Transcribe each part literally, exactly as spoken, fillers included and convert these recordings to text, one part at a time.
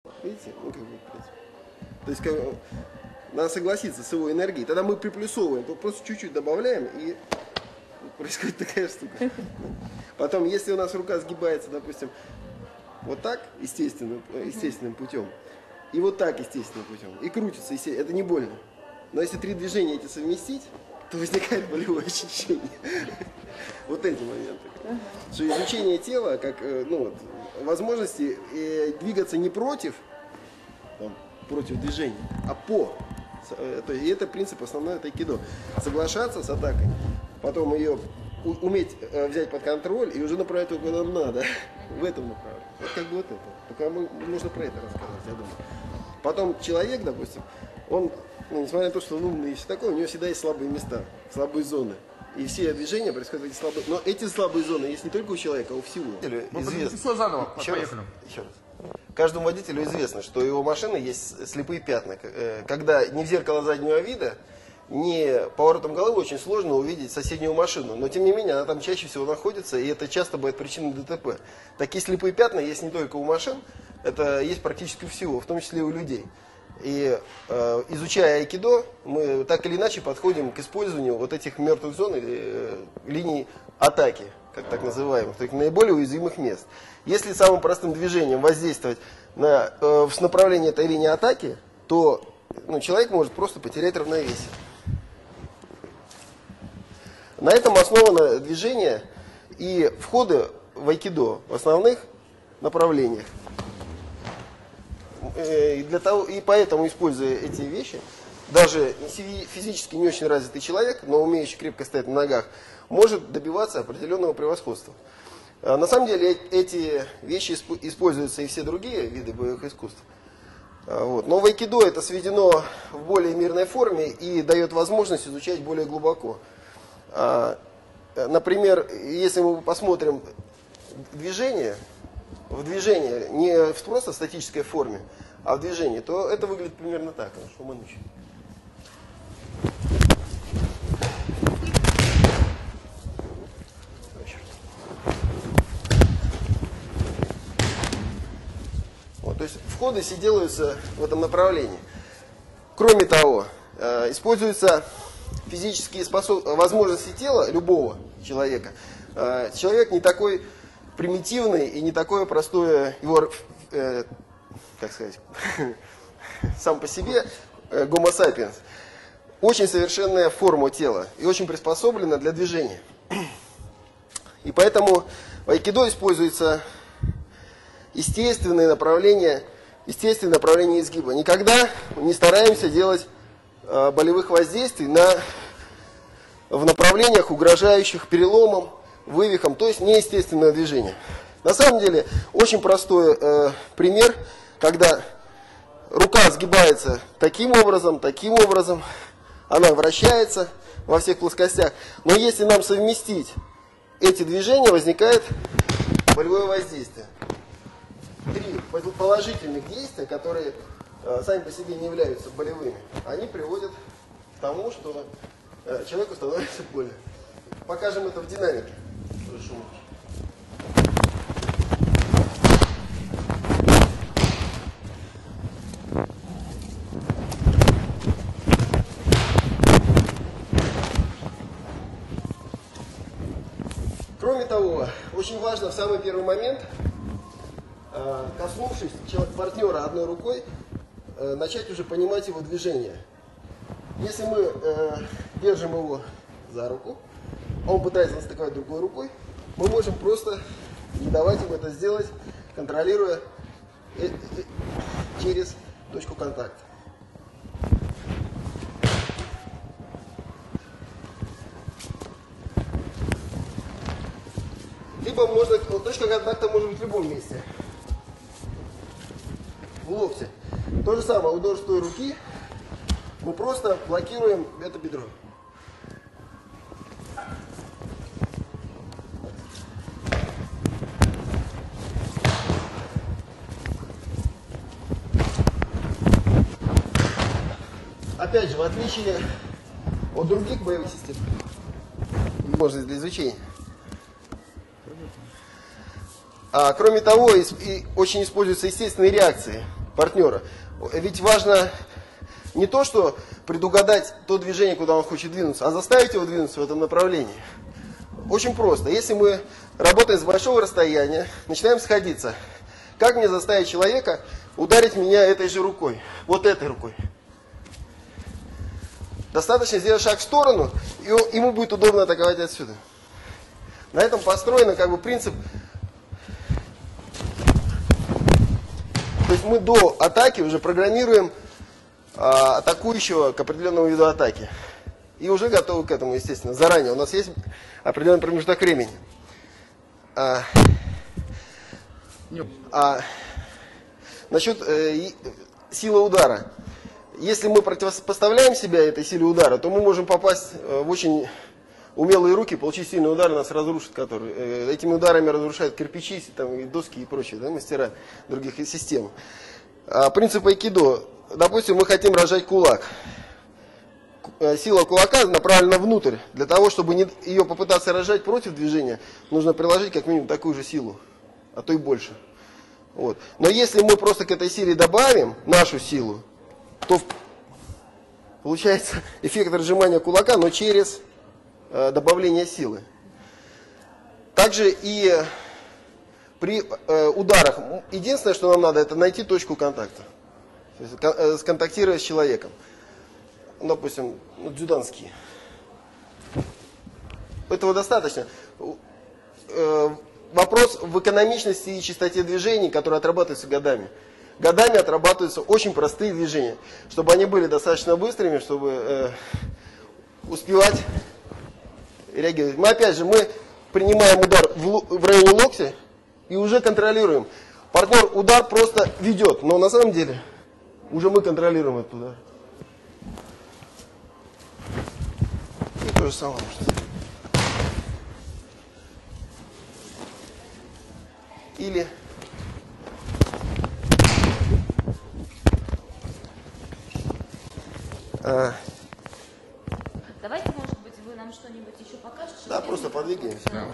Видите? Ну, как бы, то есть, как, надо согласиться с его энергией. Тогда мы приплюсовываем, просто чуть-чуть добавляем, и происходит такая штука. Потом, если у нас рука сгибается, допустим, вот так, естественным, естественным путем, и вот так, естественным путем, и крутится, это не больно. Но если три движения эти совместить, то возникает болевое ощущение. Вот эти моменты. Что изучение тела, как ну, вот, возможности э, двигаться не против, там, против движения, а по. То есть, и это принцип основной, это айкидо. Соглашаться с атакой, потом ее уметь э, взять под контроль и уже направить его куда нам надо. В этом направлении. Вот как бы вот это. Только мы, нужно про это рассказать, я думаю. Потом человек, допустим, он, ну, несмотря на то, что он умный и все такое, у него всегда есть слабые места, слабые зоны. И все движения происходят в эти слабые... Но эти слабые зоны есть не только у человека, а у всего. Известно. Все заново, еще поехали. Раз, еще раз. Каждому водителю известно, что у его машины есть слепые пятна. Когда ни в зеркало заднего вида, ни поворотом головы очень сложно увидеть соседнюю машину. Но тем не менее, она там чаще всего находится, и это часто бывает причиной ДТП. Такие слепые пятна есть не только у машин, это есть практически у всего, в том числе и у людей. И э, изучая айкидо, мы так или иначе подходим к использованию вот этих мертвых зон или э, линий атаки, как так называемых, таких наиболее уязвимых мест. Если самым простым движением воздействовать на, э, в направлении этой линии атаки, то ну, человек может просто потерять равновесие. На этом основано движение и входы в айкидо в основных направлениях. И, для того, и поэтому, используя эти вещи, даже физически не очень развитый человек, но умеющий крепко стоять на ногах, может добиваться определенного превосходства. На самом деле эти вещи используются и все другие виды боевых искусств. Вот. Но в айкидо это сведено в более мирной форме и дает возможность изучать более глубоко. Например, если мы посмотрим движение, в движении, не в просто статической форме, а в движении, то это выглядит примерно так. Что мы начнем? Вот, то есть входы все делаются в этом направлении. Кроме того, э, используются физические способ... возможности тела любого человека. Э, человек не такой примитивный и не такое простое его, э, как сказать, сам по себе э, Homo sapiens. Очень совершенная форма тела и очень приспособлена для движения. И поэтому в айкидо используется естественное направление, естественное направление изгиба. Никогда не стараемся делать э, болевых воздействий на, в направлениях, угрожающих переломом, вывихом, то есть неестественное движение. На самом деле, очень простой э, пример, когда рука сгибается таким образом, таким образом, она вращается во всех плоскостях, но если нам совместить эти движения, возникает болевое воздействие. Три положительных действия, которые э, сами по себе не являются болевыми, они приводят к тому, что э, человеку становится больно. Покажем это в динамике. Кроме того, очень важно в самый первый момент, коснувшись партнера одной рукой, начать уже понимать его движение. Если мы держим его за руку, он пытается нас атаковать другой рукой, мы можем просто не давать ему это сделать, контролируя через точку контакта. Либо можно, точка контакта может быть в любом месте. В локте. То же самое, удар с той руки, мы просто блокируем это бедро. Опять же, в отличие от других боевых систем, возможность для изучения. А, кроме того, и, и очень используются естественные реакции. партнера. Ведь важно не то, что предугадать то движение, куда он хочет двинуться, а заставить его двинуться в этом направлении. Очень просто. Если мы работаем с большого расстояния, начинаем сходиться, как мне заставить человека ударить меня этой же рукой, вот этой рукой? Достаточно сделать шаг в сторону, и ему будет удобно атаковать отсюда. На этом построен как бы принцип. То есть мы до атаки уже программируем а, атакующего к определенному виду атаки. И уже готовы к этому, естественно, заранее. У нас есть определенный промежуток времени. А, а, насчет э, силы удара. Если мы противопоставляем себя этой силе удара, то мы можем попасть в очень умелые руки, получить сильный удар, нас разрушит, который. Этими ударами разрушают кирпичи, там, и доски и прочие, да, мастера других систем. А, принцип айкидо. Допустим, мы хотим разжать кулак. Сила кулака направлена внутрь. Для того, чтобы не, ее попытаться разжать против движения, нужно приложить как минимум такую же силу, а то и больше. Вот. Но если мы просто к этой силе добавим нашу силу, то получается эффект разжимания кулака, но через э, добавление силы. Также и при э, ударах, единственное, что нам надо, это найти точку контакта. То есть, э, сконтактировать с человеком. Допустим, ну, дзюданские. Этого достаточно. Э, вопрос в экономичности и частоте движений, которые отрабатываются годами. Годами отрабатываются очень простые движения, чтобы они были достаточно быстрыми, чтобы э, успевать реагировать. Мы опять же, мы принимаем удар в, в районе локтя и уже контролируем. Партнер удар просто ведет, но на самом деле уже мы контролируем этот удар. И то же самое. Или... А. Давайте, может быть, вы нам что-нибудь еще покажете? Да, просто подвигаемся. Да.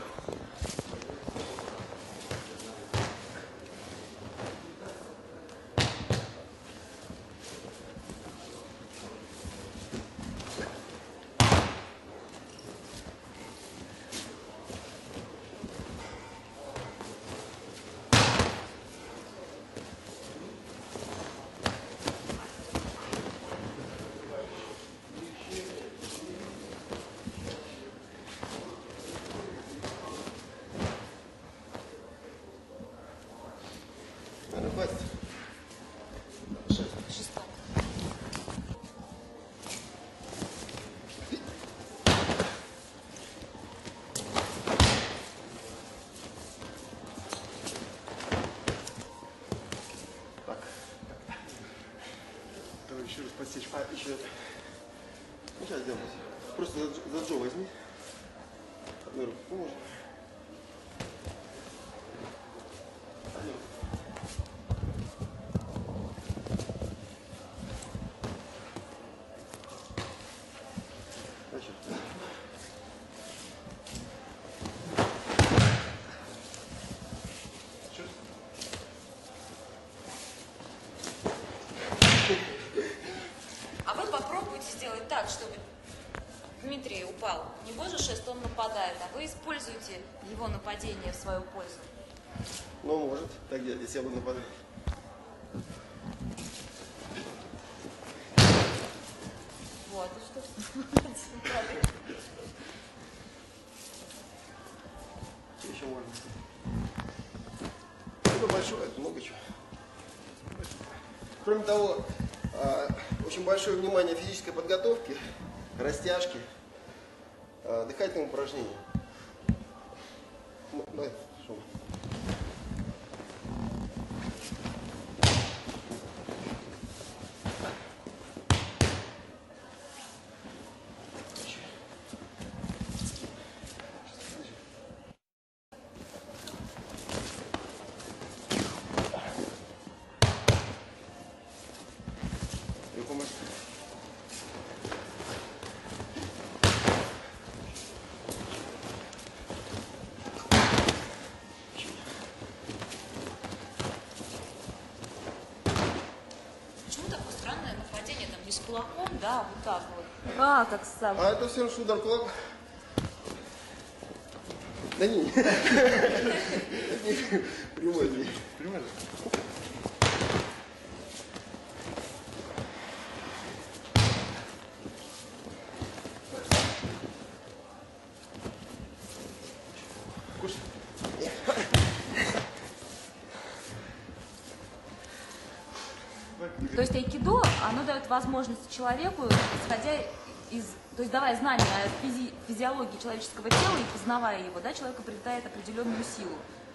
Еще раз подсечь. А, еще. Ну, сейчас сделаем. Просто за, за Джо возьми. Одной рукой поможешь. Чтобы Дмитрий упал. Не божий шест, он нападает, а вы используете его нападение в свою пользу. Ну, может, так делать, если я буду нападать. Вот, и что? Что еще можно? Это большое, это много чего. Кроме того, очень большое внимание физической подготовки, растяжки, дыхательным упражнениям. Давай, шум. с кулаком, да, вот так вот. А, как сам. А это все равно удар кулак. Да не. Прямой здесь. Прямой. То есть айкидо, оно дает возможность человеку, исходя из, то есть давая знания о физи, физиологии человеческого тела и познавая его, да, человек приобретает определенную силу.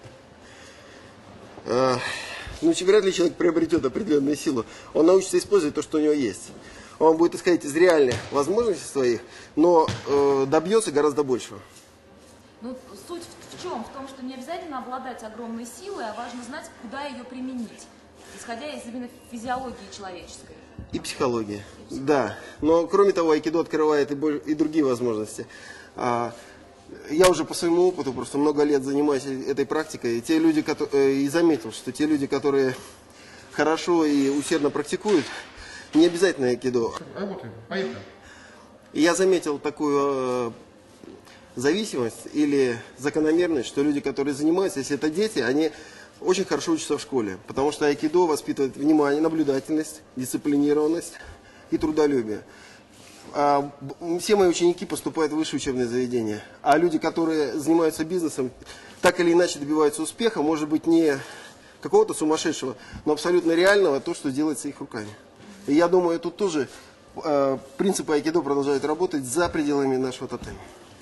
А, ну, вряд ли человек приобретет определенную силу. Он научится использовать то, что у него есть. Он будет исходить из реальных возможностей своих, но э, добьется гораздо большего. Ну, суть в, в чем? В том, что не обязательно обладать огромной силой, а важно знать, куда ее применить, исходя из именно физиологии человеческой. И психология, и психология. Да. Но кроме того, айкидо открывает и, боль, и другие возможности. А, я уже по своему опыту просто много лет занимаюсь этой практикой. И, те люди, которые, и заметил, что те люди, которые хорошо и усердно практикуют, не обязательно айкидо. Работаем. Поехали. И я заметил такую э, зависимость или закономерность, что люди, которые занимаются, если это дети, они очень хорошо учатся в школе, потому что айкидо воспитывает внимание, наблюдательность, дисциплинированность и трудолюбие. А все мои ученики поступают в высшее учебное заведение, а люди, которые занимаются бизнесом, так или иначе добиваются успеха, может быть не какого-то сумасшедшего, но абсолютно реального, то, что делается их руками. И я думаю, тут тоже э, принципы айкидо продолжают работать за пределами нашего тотема.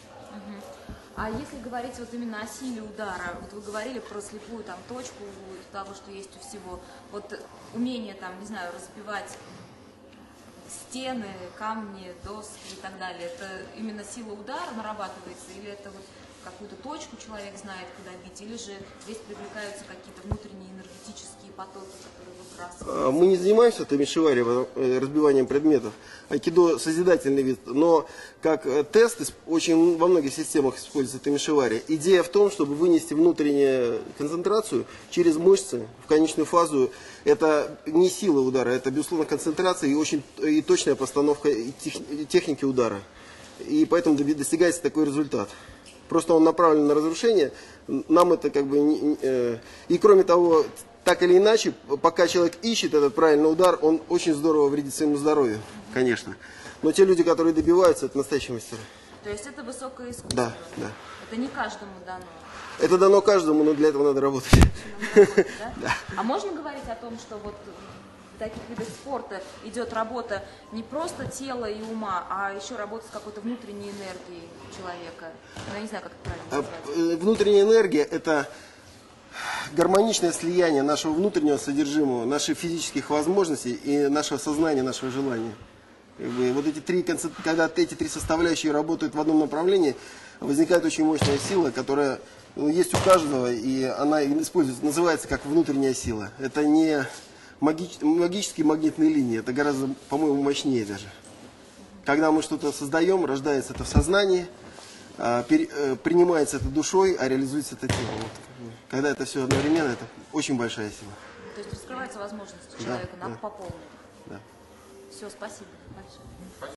А если говорить вот именно о силе удара, вот вы говорили про слепую там точку того, что есть у всего, вот умение там, не знаю, разбивать стены, камни, доски и так далее, это именно сила удара нарабатывается, или это вот какую-то точку человек знает, куда бить, или же здесь привлекаются какие-то внутренние энергетические потоки, которые выбрасываются? Мы не занимаемся томишивари, разбиванием предметов. Айкидо созидательный вид, но как тест очень во многих системах используется томишивари. Идея в том, чтобы вынести внутреннюю концентрацию через мышцы в конечную фазу. Это не сила удара, это безусловно концентрация и очень и точная постановка техники удара. И поэтому достигается такой результат. Просто он направлен на разрушение. Нам это как бы не, э, и кроме того, так или иначе, пока человек ищет этот правильный удар, он очень здорово вредит своему здоровью, конечно. Но те люди, которые добиваются, это настоящие мастера. То есть это высокое искусство? Да, да. Это не каждому дано? Это дано каждому, но для этого надо работать. Надо работать, да? Да. А можно говорить о том, что вот в таких видах спорта идет работа не просто тела и ума, а еще работа с какой-то внутренней энергией человека? Я не знаю, как это правильно назвать. Внутренняя энергия – это гармоничное слияние нашего внутреннего содержимого, наших физических возможностей и нашего сознания, нашего желания. Вот эти три, когда эти три составляющие работают в одном направлении, возникает очень мощная сила, которая ну, есть у каждого, и она используется, называется как внутренняя сила. Это не маги, магические магнитные линии, это гораздо, по-моему, мощнее даже. Когда мы что-то создаем, рождается это в сознании, а, пер, а, принимается это душой, а реализуется это телом. Вот. Когда это все одновременно, это очень большая сила. То есть раскрываются возможности человека, да, надо да. пополнить. Да. Все, спасибо большое.